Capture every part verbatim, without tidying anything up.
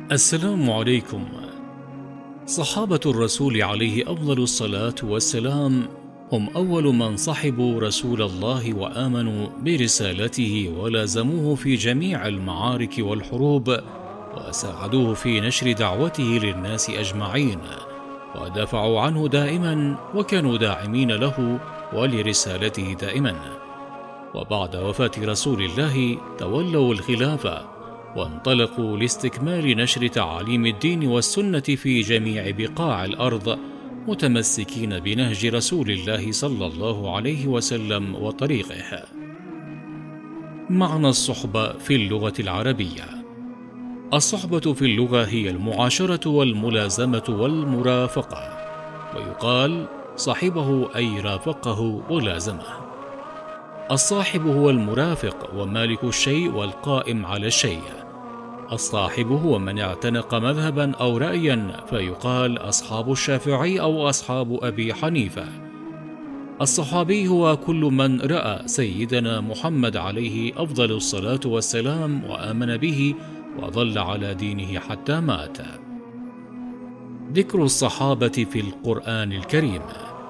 السلام عليكم. صحابة الرسول عليه أفضل الصلاة والسلام هم أول من صحبوا رسول الله وآمنوا برسالته ولازموه في جميع المعارك والحروب، وساعدوه في نشر دعوته للناس أجمعين، ودافعوا عنه دائما وكانوا داعمين له ولرسالته دائما. وبعد وفاة رسول الله تولوا الخلافة وانطلقوا لاستكمال نشر تعاليم الدين والسنة في جميع بقاع الأرض، متمسكين بنهج رسول الله صلى الله عليه وسلم وطريقه. معنى الصحبة في اللغة العربية: الصحبة في اللغة هي المعاشرة والملازمة والمرافقة، ويقال صاحبه أي رافقه ولازمه. الصاحب هو المرافق ومالك الشيء والقائم على الشيء. الصاحب هو من اعتنق مذهبا أو رأيا، فيقال أصحاب الشافعي أو أصحاب أبي حنيفة. الصحابي هو كل من رأى سيدنا محمد عليه أفضل الصلاة والسلام وآمن به وظل على دينه حتى مات. ذكر الصحابة في القرآن الكريم: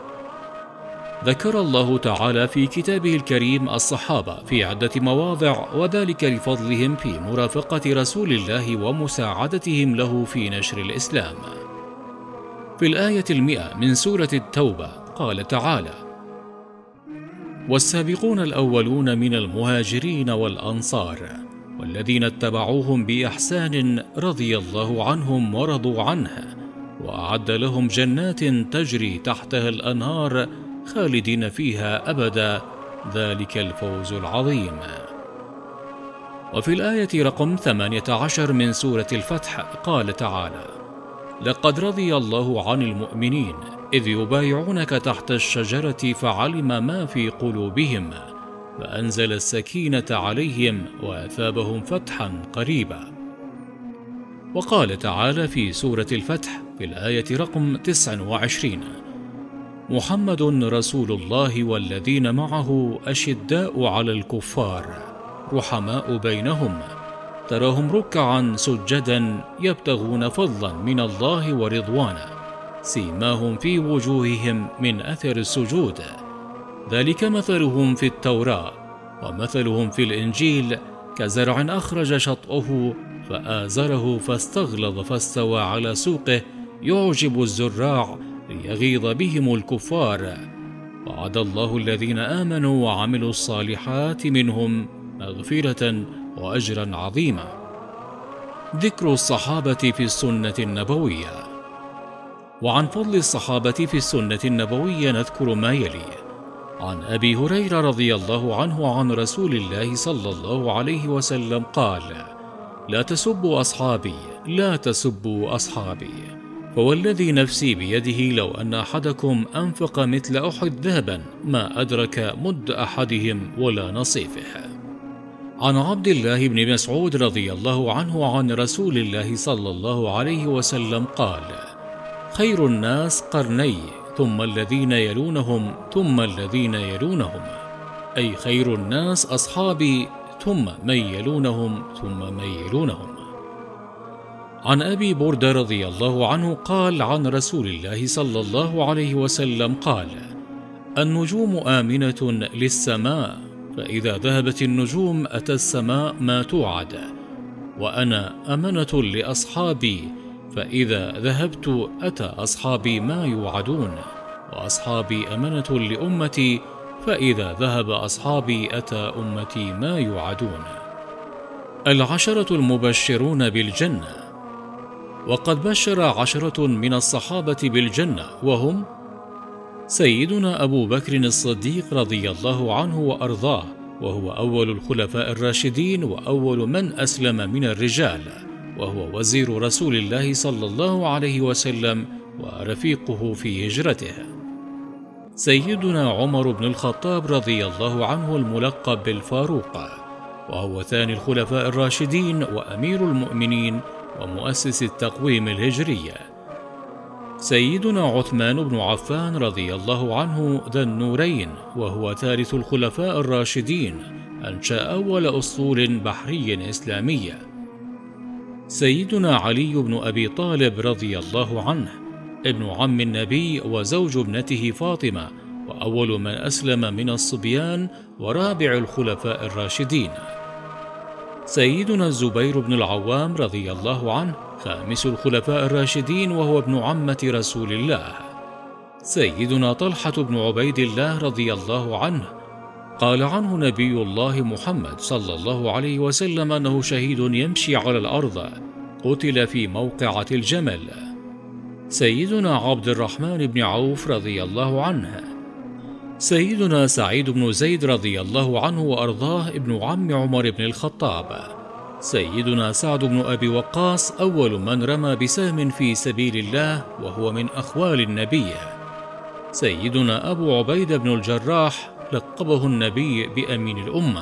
ذكر الله تعالى في كتابه الكريم الصحابة في عدة مواضع، وذلك لفضلهم في مرافقة رسول الله ومساعدتهم له في نشر الإسلام. في الآية المئة من سورة التوبة قال تعالى: والسابقون الأولون من المهاجرين والأنصار والذين اتبعوهم بإحسان رضي الله عنهم ورضوا عنه وأعد لهم جنات تجري تحتها الأنهار خالدين فيها أبدا ذلك الفوز العظيم. وفي الآية رقم ثمانية عشر من سورة الفتح قال تعالى: لقد رضي الله عن المؤمنين إذ يبايعونك تحت الشجرة فعلم ما في قلوبهم فأنزل السكينة عليهم وأثابهم فتحا قريبا. وقال تعالى في سورة الفتح في الآية رقم تسعة وعشرين: محمد رسول الله والذين معه أشداء على الكفار رحماء بينهم تراهم ركعا سجدا يبتغون فضلا من الله ورضوانا سيماهم في وجوههم من أثر السجود ذلك مثلهم في التوراة ومثلهم في الإنجيل كزرع أخرج شطأه فآزره فاستغلظ فاستوى على سوقه يعجب الزراع ليغيظ بهم الكفار وعد الله الذين آمنوا وعملوا الصالحات منهم مغفرة وأجرا عظيما. ذكر الصحابة في السنة النبوية. وعن فضل الصحابة في السنة النبوية نذكر ما يلي: عن أبي هريرة رضي الله عنه عن رسول الله صلى الله عليه وسلم قال: لا تسبوا أصحابي لا تسبوا أصحابي فوالذي نفسي بيده لو أن أحدكم أنفق مثل أحد ذهبا ما أدرك مد أحدهم ولا نصيفه. عن عبد الله بن مسعود رضي الله عنه عن رسول الله صلى الله عليه وسلم قال: خير الناس قرني ثم الذين يلونهم ثم الذين يلونهم، أي خير الناس أصحابي ثم من يلونهم ثم من يلونهم. عن أبي بردة رضي الله عنه قال عن رسول الله صلى الله عليه وسلم قال: النجوم آمنة للسماء فإذا ذهبت النجوم أتى السماء ما توعد، وأنا أمنة لأصحابي فإذا ذهبت أتى أصحابي ما يوعدون، وأصحابي أمنة لأمتي فإذا ذهب أصحابي أتى أمتي ما يوعدون. العشرة المبشرون بالجنة. وقد بشر عشرة من الصحابة بالجنة وهم: سيدنا أبو بكر الصديق رضي الله عنه وأرضاه، وهو أول الخلفاء الراشدين وأول من أسلم من الرجال، وهو وزير رسول الله صلى الله عليه وسلم ورفيقه في هجرته. سيدنا عمر بن الخطاب رضي الله عنه الملقب بالفاروق، وهو ثاني الخلفاء الراشدين وأمير المؤمنين ومؤسس التقويم الهجري. سيدنا عثمان بن عفان رضي الله عنه ذا النورين، وهو ثالث الخلفاء الراشدين، أنشأ أول أسطول بحري إسلامي. سيدنا علي بن أبي طالب رضي الله عنه، ابن عم النبي وزوج ابنته فاطمة، وأول من أسلم من الصبيان ورابع الخلفاء الراشدين. سيدنا الزبير بن العوام رضي الله عنه، خامس الخلفاء الراشدين وهو ابن عمة رسول الله. سيدنا طلحة بن عبيد الله رضي الله عنه، قال عنه نبي الله محمد صلى الله عليه وسلم أنه شهيد يمشي على الأرض، قتل في موقعة الجمل. سيدنا عبد الرحمن بن عوف رضي الله عنه. سيدنا سعيد بن زيد رضي الله عنه وأرضاه، ابن عم عمر بن الخطاب. سيدنا سعد بن أبي وقاص، أول من رمى بسهم في سبيل الله وهو من أخوال النبي. سيدنا أبو عبيدة بن الجراح، لقبه النبي بأمين الأمة.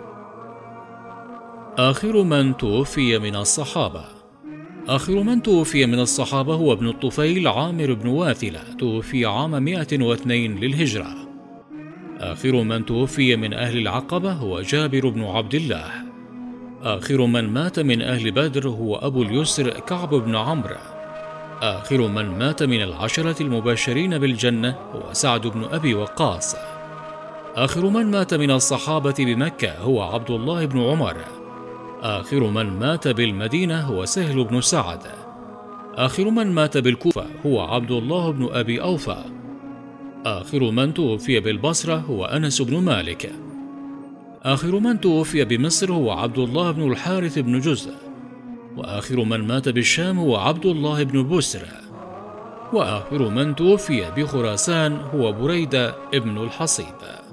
آخر من توفي من الصحابة. آخر من توفي من الصحابة هو ابن الطفيل عامر بن واثلة، توفي عام مئة واثنين للهجرة. آخر من توفي من أهل العقبة هو جابر بن عبد الله. آخر من مات من أهل بدر هو أبو اليسر كعب بن عمرو. آخر من مات من العشرة المبشرين بالجنة هو سعد بن أبي وقاص. آخر من مات من الصحابة بمكة هو عبد الله بن عمر. آخر من مات بالمدينة هو سهل بن سعد. آخر من مات بالكوفة هو عبد الله بن أبي أوفى. آخر من توفي بالبصرة هو أنس بن مالك. آخر من توفي بمصر هو عبد الله بن الحارث بن جزء. وآخر من مات بالشام هو عبد الله بن بسر. وآخر من توفي بخراسان هو بريدة ابن الحصيب.